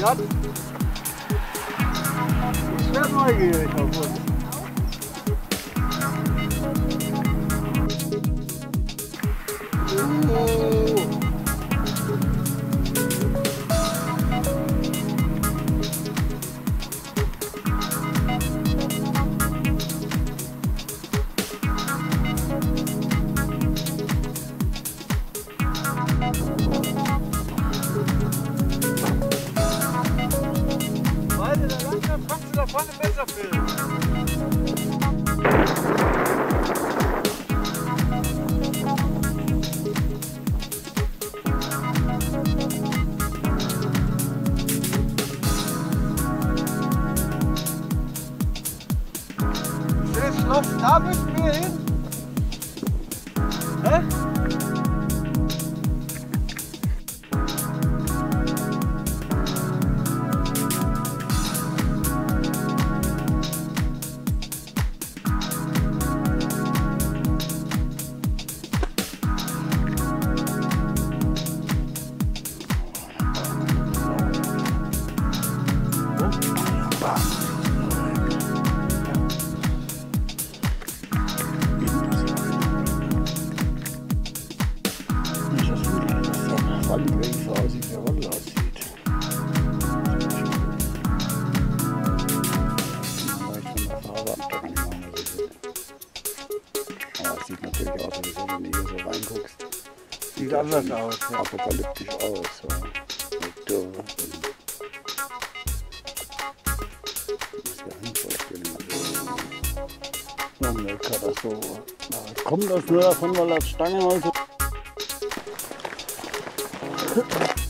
Ja. Ich werde neugierig auf uns. Weiter, der langsam kannst du da vorne besser filmen. Das Schloss, da müssen wir hin. Hä? Wie so aussieht, wie Rolle aussieht. Vielleicht von der Farbe ab, da kann ich auch mal so sehen. Aber es sieht natürlich aus, wenn du hier so reinguckst. Sieht anders aus, ja. Apokalyptisch aus. So. Mit Dürre und Umweltkatastrophe. Kommt das nur davon, weil das Stangen mal so